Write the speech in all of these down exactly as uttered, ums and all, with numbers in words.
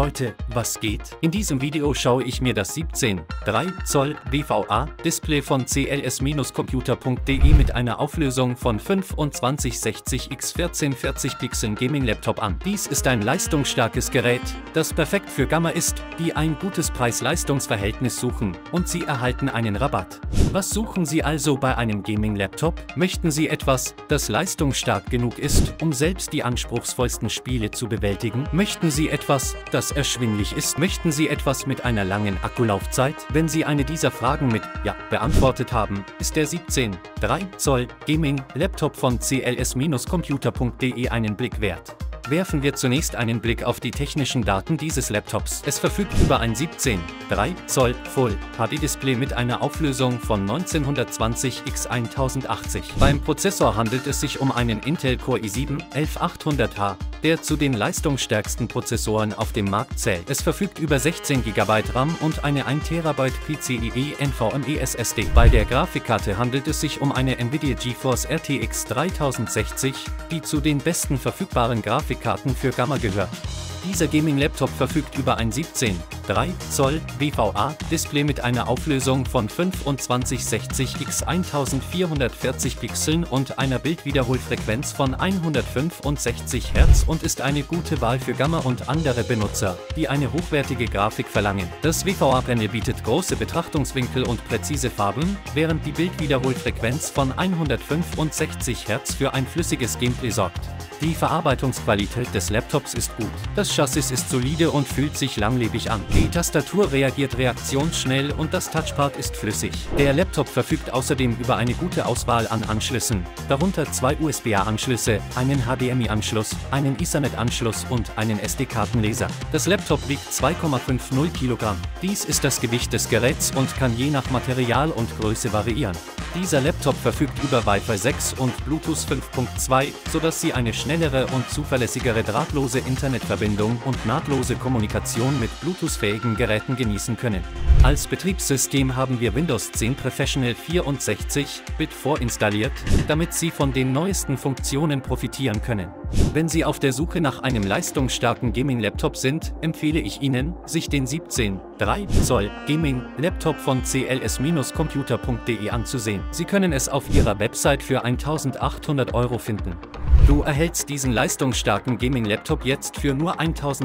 Leute, was geht? In diesem Video schaue ich mir das siebzehn Komma drei Zoll W V A-Display von C L S Computer punkt de mit einer Auflösung von fünfundzwanzig sechzig mal vierzehnhundertvierzig Pixeln Gaming-Laptop an. Dies ist ein leistungsstarkes Gerät, das perfekt für Gamer ist, die ein gutes Preis-Leistungs-Verhältnis suchen, und Sie erhalten einen Rabatt. Was suchen Sie also bei einem Gaming-Laptop? Möchten Sie etwas, das leistungsstark genug ist, um selbst die anspruchsvollsten Spiele zu bewältigen? Möchten Sie etwas, das erschwinglich ist? Möchten Sie etwas mit einer langen Akkulaufzeit? Wenn Sie eine dieser Fragen mit Ja beantwortet haben, ist der siebzehn Komma drei Zoll Gaming-Laptop von C L S Computer punkt de einen Blick wert. Werfen wir zunächst einen Blick auf die technischen Daten dieses Laptops. Es verfügt über ein siebzehn Komma drei Zoll Full H D-Display mit einer Auflösung von neunzehnhundertzwanzig mal tausendachtzig. Beim Prozessor handelt es sich um einen Intel Core i sieben elf achthundert H, der zu den leistungsstärksten Prozessoren auf dem Markt zählt. Es verfügt über sechzehn Gigabyte RAM und eine ein Terabyte PCIe NVMe S S D. Bei der Grafikkarte handelt es sich um eine Nvidia GeForce R T X dreitausendsechzig, die zu den besten verfügbaren Grafikkarten für Gamer gehört. Dieser Gaming-Laptop verfügt über ein siebzehn Komma drei Zoll W V A-Display mit einer Auflösung von fünfundzwanzig sechzig mal vierzehnhundertvierzig Pixeln und einer Bildwiederholfrequenz von hundertfünfundsechzig Hertz und ist eine gute Wahl für Gamer und andere Benutzer, die eine hochwertige Grafik verlangen. Das W V A-Panel bietet große Betrachtungswinkel und präzise Farben, während die Bildwiederholfrequenz von hundertfünfundsechzig Hertz für ein flüssiges Gameplay sorgt. Die Verarbeitungsqualität des Laptops ist gut. Das Chassis ist solide und fühlt sich langlebig an. Die Tastatur reagiert reaktionsschnell und das Touchpad ist flüssig. Der Laptop verfügt außerdem über eine gute Auswahl an Anschlüssen, darunter zwei U S B A-Anschlüsse, einen H D M I-Anschluss, einen Ethernet-Anschluss und einen S D-Kartenleser. Das Laptop wiegt zwei Komma fünfzig Kilogramm. Dies ist das Gewicht des Geräts und kann je nach Material und Größe variieren. Dieser Laptop verfügt über Wi-Fi sechs und Bluetooth fünf Punkt zwei, sodass Sie eine schnellere und zuverlässigere drahtlose Internetverbindung und nahtlose Kommunikation mit Bluetooth-fähigen Geräten genießen können. Als Betriebssystem haben wir Windows zehn Professional vierundsechzig Bit vorinstalliert, damit Sie von den neuesten Funktionen profitieren können. Wenn Sie auf der Suche nach einem leistungsstarken Gaming-Laptop sind, empfehle ich Ihnen, sich den siebzehn Komma drei Zoll Gaming-Laptop von C L S Computer punkt de anzusehen. Sie können es auf ihrer Website für eintausendachthundert Euro finden. Du erhältst diesen leistungsstarken Gaming-Laptop jetzt für nur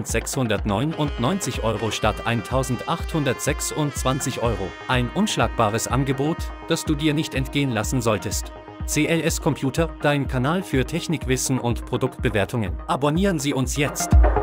eintausendsechshundertneunundneunzig Euro statt eintausendachthundertsechsundzwanzig Euro. Ein unschlagbares Angebot, das du dir nicht entgehen lassen solltest. C L S Computer, dein Kanal für Technikwissen und Produktbewertungen. Abonnieren Sie uns jetzt!